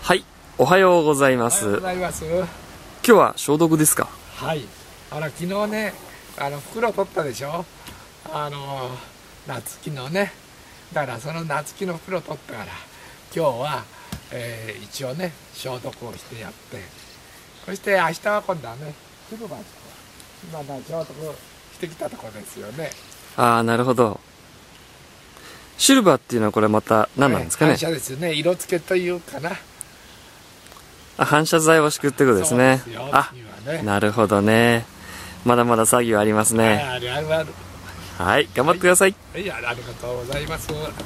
はい、おはようございます。 おはようございます。 今日は消毒ですか？ はい。昨日ね、袋取ったでしょ。夏木のね。だからその夏木の袋取ったから、今日は、一応ね、消毒をしてやって、そして明日は今度はね、シルバー今ね、消毒してきたところですよね。 ああ、なるほど。シルバーっていうのはこれまた何なんですかね？ 反射ですよね。色付けというかな。 反射材を敷くってことですね。 そうですよ、 あ、 ね、 なるほどね。まだまだ作業ありますね。 あるあるある。 はい、頑張ってください。 はい、ありがとうございます。